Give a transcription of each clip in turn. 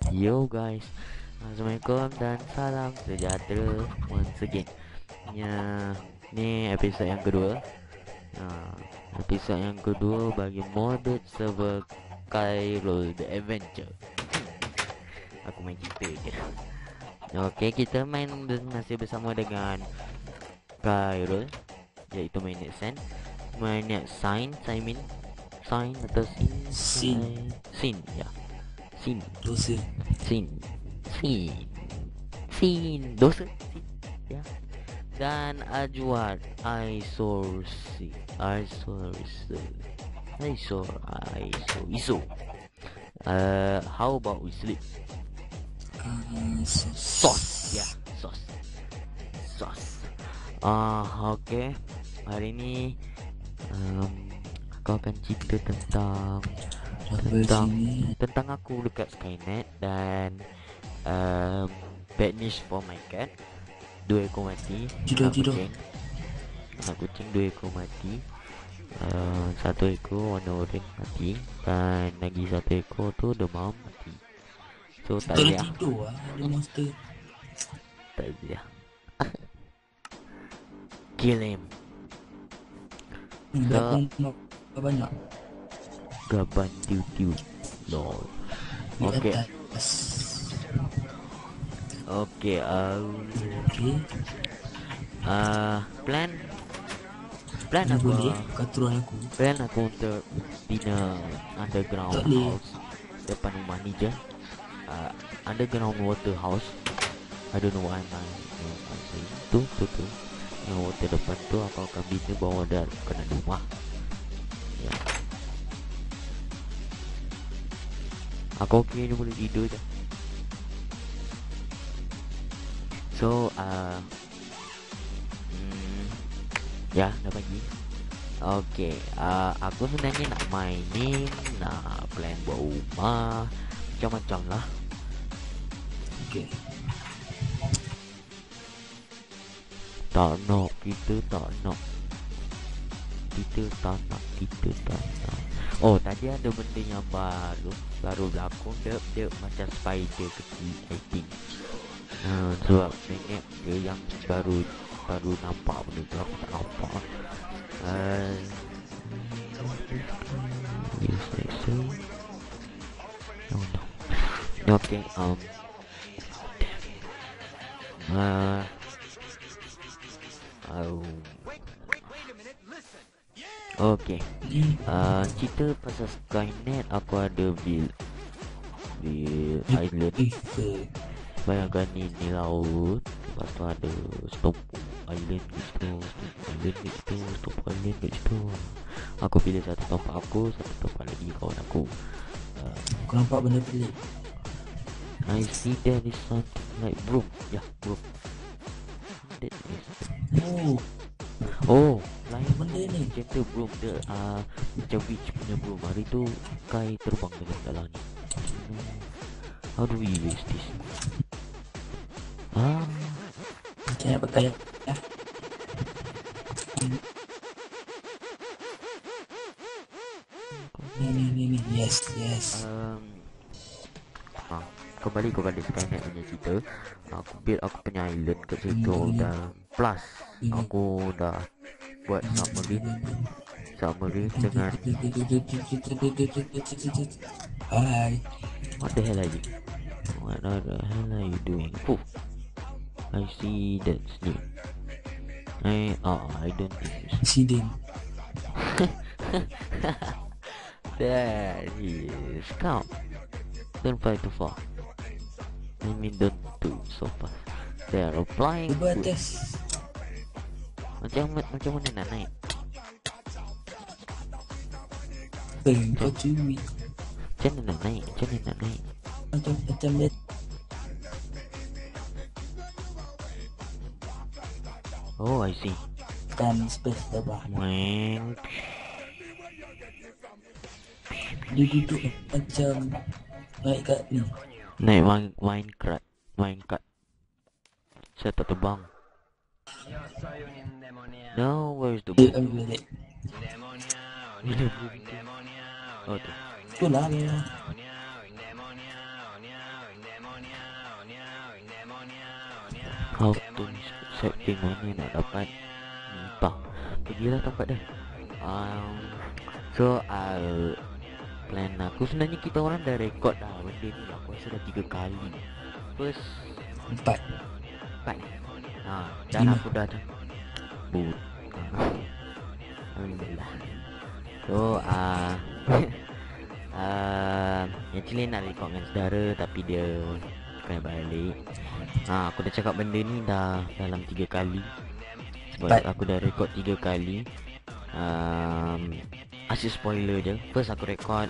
Yo guys, Assalamualaikum dan salam sejahtera once again. Ya, ni episod yang kedua. Nah, episod yang kedua bagi modded server Khairul The Adventure. Aku main cerita je. Okey, kita masih bersama dengan Khairul, iaitu mainnet Sen. Mainnet Sign atau Sin, ya. Sin Dosa. Dosa ya. Dan Ajwad ISO. How about we sleep? Sauce. Okay. Hari ni aku akan cerita tentang aku dekat Skynet dan bad news for my cat. 2 ekor mati. Anak kucing 2 ekor mati. 1 ekor warna oren mati dan lagi 1 ekor tu demam mati. So tak boleh tidur lah. Ada monster. Tak boleh kill him. Banyak Gaban tiu lol. Okay. Plan aku Katuran aku. Plan aku untuk bina underground house depan rumah ni je. Underground water house. I don't know why my tu yang water depan tu aku akan bina bawah dan kena rumah. Ya. Aku okey je, boleh tidur je. So ya dah pagi. Okay, aku sebenarnya nak mining, nak plan buat rumah, macam-macam lah. Okay. Kita tak nak. Oh, tadi ada benda yang baru berlaku. Dia macam spider kecil, I think. Sebab nenek dia yang baru nampak benda tu, aku tak nampak. Okay. Okay. Cerita pasal Skynet, aku ada build island. Bayangkan ni laut. Lepas tu ada stop island kat situ. Aku pilih satu tempat aku, satu tempat lagi kawan aku. Aku nampak benda pelik. I see there is something like broom. Ya, broom. That is. Oh, lain benda ni. Macam broom dia, macam witch punya broom. Hari tu Kai terbang dengan dalam ni. How do we use this? Macam nak pakai ya. Ni. Yes. Kembali Skynet punya cerita. Aku punya island kat situ dan plus aku dah buat submarine dengan Hai. What the hell are you doing? I see that snake. I don't think Sidin. There he is. Come. Don't fly too far. I mean, don't do it so fast. They are applying Cuba food. atas. Macam mana nak naik? Kau curi. Macam mana nak naik? Macam dia. Oh, I see. Kan space dah. Weng. Dia duduk macam naik kat ni. Naik Minecraft. Saya tak terbang. No, where's the Dia boat? ambil balik. Oh tu. Tu lah. How to setting mana nak dapat entah. Pergilah tempat dah. So plan aku sebenarnya kita orang dah rekod dah benda ni. Aku rasa dah 3 kali. First 4. 4. Dan 5. aku dah Alhamdulillah. So actually nak rekod dengan saudara tapi dia kena balik. Aku dah cakap benda ni dah dalam 3 kali. Sebab aku dah rekod 3 kali. Asyik spoiler je. First aku rekod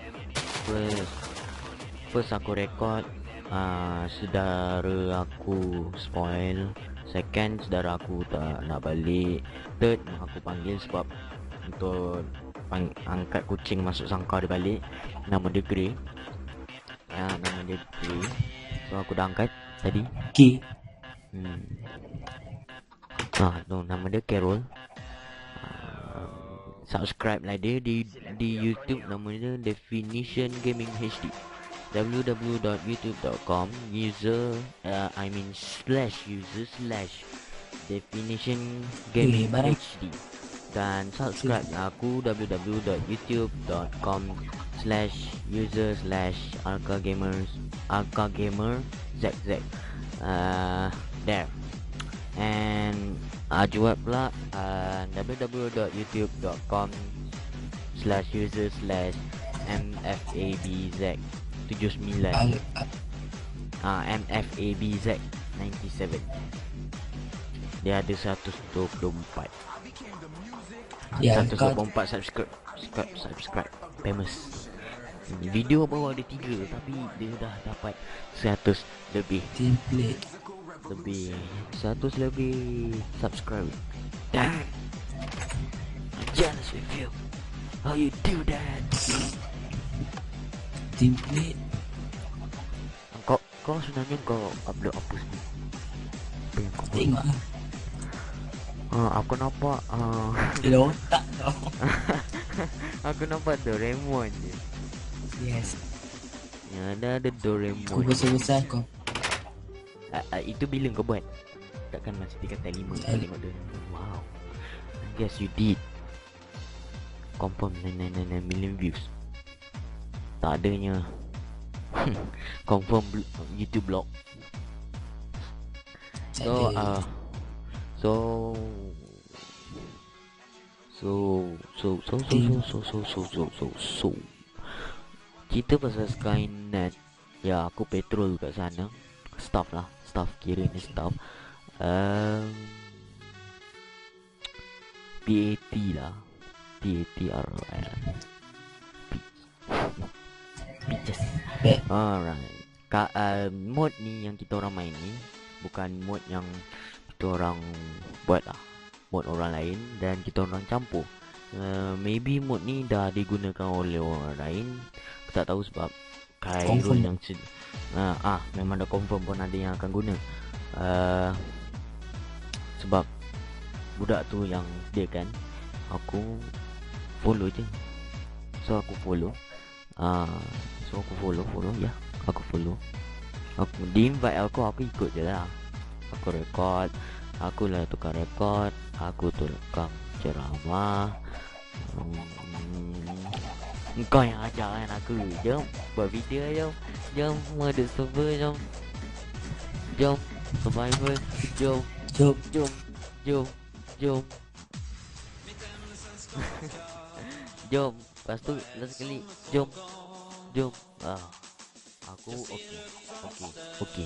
saudara aku spoil. Second, saudara aku tak nak balik. Third, aku panggil sebab untuk angkat kucing masuk sangkar dia balik. Nama dia Grey. Nama dia Grey. So aku dah angkat tadi. Okay. Nama dia Carol. Subscribe lah dia di YouTube. Nama dia Definition Gaming HD. www.youtube.com /user/Definition Gaming HD. Dan subscribe aku www.youtube.com/user/ArcaGamerZZ. There. And Ajuat pula www.youtube.com/user/mfabz79 mfabz97. Dia ada 124 subscribe famous. Video baru ada 3 tapi dia dah dapat 100 lebih Template 100 lebih subscribe. Damn, I'm jealous with you. How you do that? Template. Kau sebenarnya kau upload apa sini? Tengok lah. Aku nampak Dia otak tau. aku nampak Doraemon je. Yes. Ya, ada Doraemon. Kau besar-besar kau. Itu bila kau buat? Takkan masih tingkatan 5 kau tengok Doraemon. Wow, I guess you did. Confirm 999 million views. Tak adanya. Confirm YouTube blog. So kita pasal Skynet. Ya, aku petrol kat sana. Staff kira ni staff. PAT lah. PATRL. Bitches. Alright. Mod ni yang kita orang main ni bukan mod yang kita orang buat lah. Mod orang lain dan kita orang campur. Maybe mod ni dah digunakan oleh orang lain. Aku tak tahu sebab Khairul yang memang dah confirm pun ada yang akan guna. Sebab budak tu yang dia kan, aku follow je. So aku follow. Aku follow. Aku di invite aku ikut je lah. Aku record. Aku lah tukar record. Aku tu rekam ceramah. Kau yang ajar kan aku. Jom buat video jom. Jom mode server jom. Jom survival. Jom. Jom. Lepas tu last sekali. Jom. Aku okey.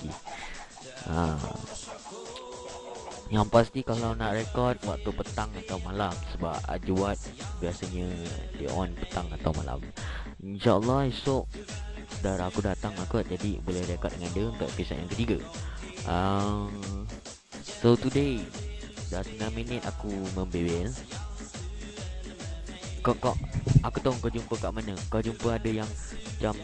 Yang pasti kalau nak record waktu petang atau malam, sebab Ajuat biasanya dia on petang atau malam. InsyaAllah esok saudara aku datang aku jadi boleh record dengan dia untuk episod yang ketiga. So today dah 9 minit aku membebel. Kau aku tahu kau jumpa kat mana. Kau jumpa ada yang macam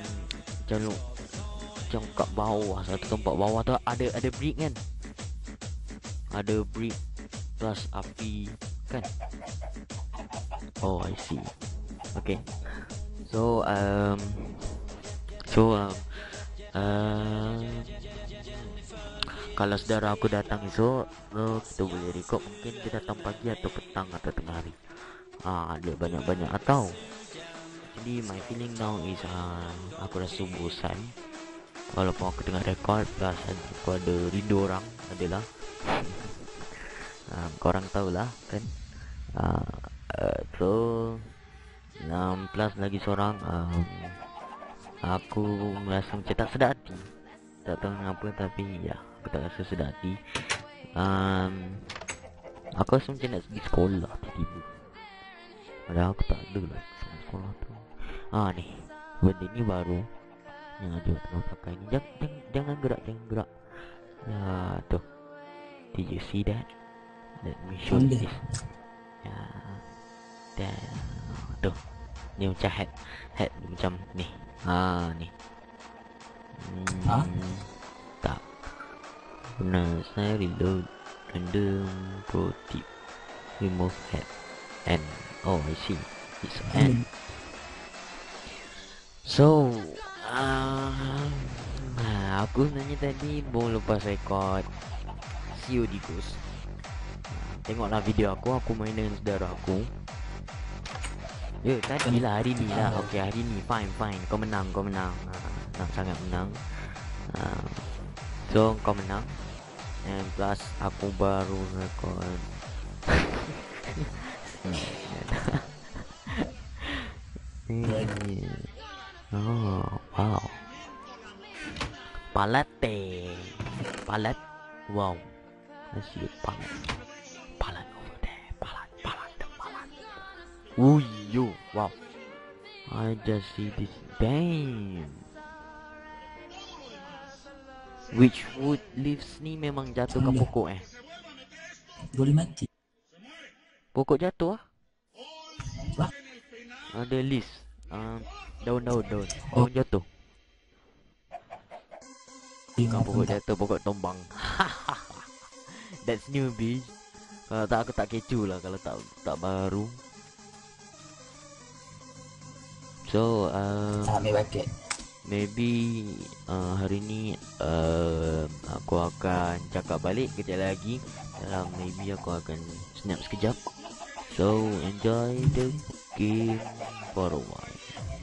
kat bawah, satu tempat bawah tu ada brick kan. Ada brick plus api kan. Oh, I see. Okay. So kalau saudara aku datang esok, kita boleh record. Mungkin dia datang pagi atau petang atau tengah hari. Ada banyak-banyak atau. Jadi my feeling now is aku rasa bosan. Walaupun aku tengah record, perasaan aku ada rindu orang adalah. Korang tahulah kan. So plus lagi seorang, aku merasa macam tak sedar hati. Tak tahu kenapa, tapi ya, aku tak rasa sedar hati. Aku rasa macam nak pergi sekolah tiba-tiba. Padahal aku tak ada lah sekolah tu. Ni benda ni baru yang ada tengah pakai ni. Jangan gerak. Ya tu. Did you see that? Let me show you this. Ya. Tu. Ni macam hat macam ni. Ni. Tak. Benar, saya reload. Random pro tip. Remove hat. And I see. It's an. So, aku sebenarnya tadi baru lepas record COD Ghost. Tengoklah video aku main dengan saudara aku. Tadi lah, hari ni lah. Okay, hari ni fine. Kau menang. Nak sangat menang. So, kau menang. And plus aku baru record. Wow. Palat. Wow. I see a palat over there. Palat. Yo. Wow. I just see this. Damn. Which wood leaves ni memang jatuh ke pokok Boleh mati. Pokok jatuh Wah. Ada leaves. Daun jatuh. Bukan pokok jatuh, pokok tombang. That's new, bitch. Kalau tak aku tak kecoh lah kalau tak baru. So ambil bucket. maybe hari ni aku akan cakap balik kejap lagi. Maybe aku akan snap sekejap. So enjoy the game for a while.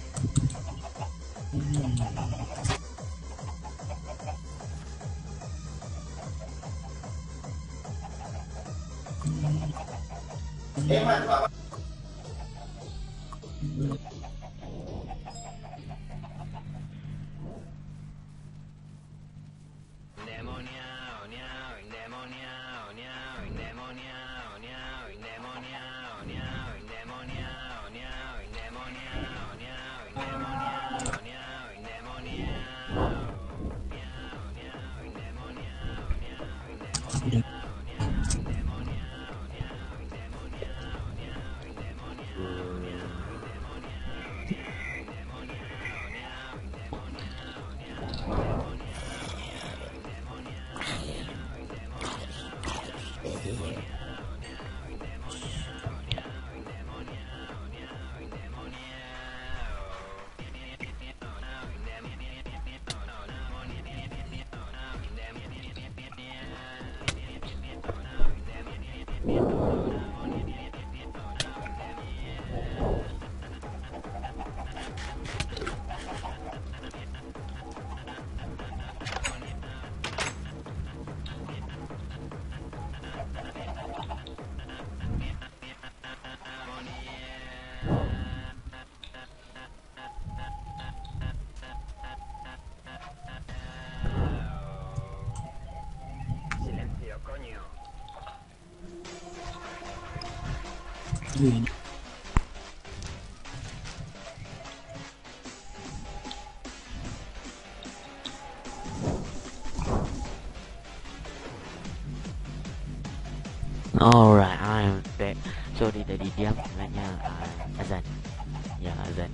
Alright, I'm back. Sorry tadi diam sebenarnya azan. Ya, azan.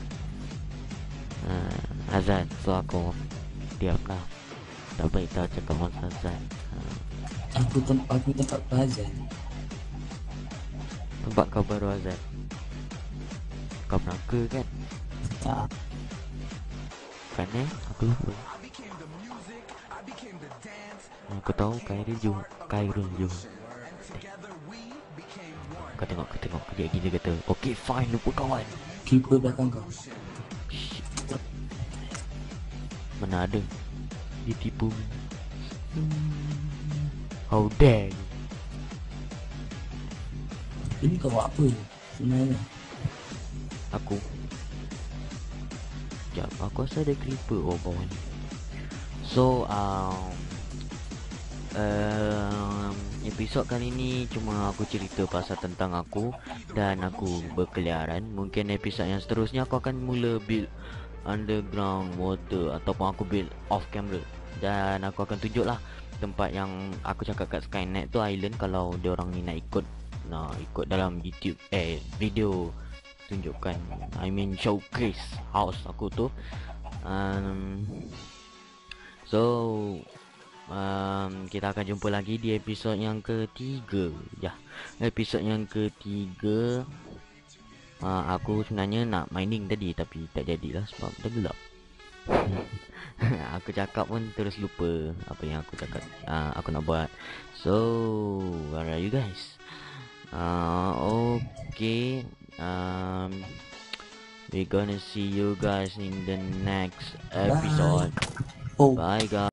Azan, so aku diam lah. Tak baik tak cakap masa azan. Aku tempat azan. Tempat kau baru azan. Kau Melaka kan? Tak. Kan aku lupa. Kau tahu Khairul juga. Kau tengok dia gini kata, okay fine, lupa kawan. Keeper belakang kau. Mana ada, dia tipu. How dare you. Ini kau buat apa sebenarnya? Aku sekejap, aku rasa ada creeper bawah ni. So episod kali ni cuma aku cerita pasal tentang aku dan aku berkeliaran. Mungkin episod yang seterusnya aku akan mula build underground water ataupun aku build off camera. Dan aku akan tunjuk lah tempat yang aku cakap kat Skynet tu, island. Kalau dia orang ni nak ikut dalam YouTube video tunjukkan, I mean showcase house aku tu. So kita akan jumpa lagi di episod yang ketiga. Episod yang ketiga. Aku sebenarnya nak mining tadi tapi tak jadilah sebab dah gelap. Aku cakap pun terus lupa apa yang aku cakap aku nak buat. So where are you guys? Okay. We're gonna see you guys in the next episode. Bye. Bye guys.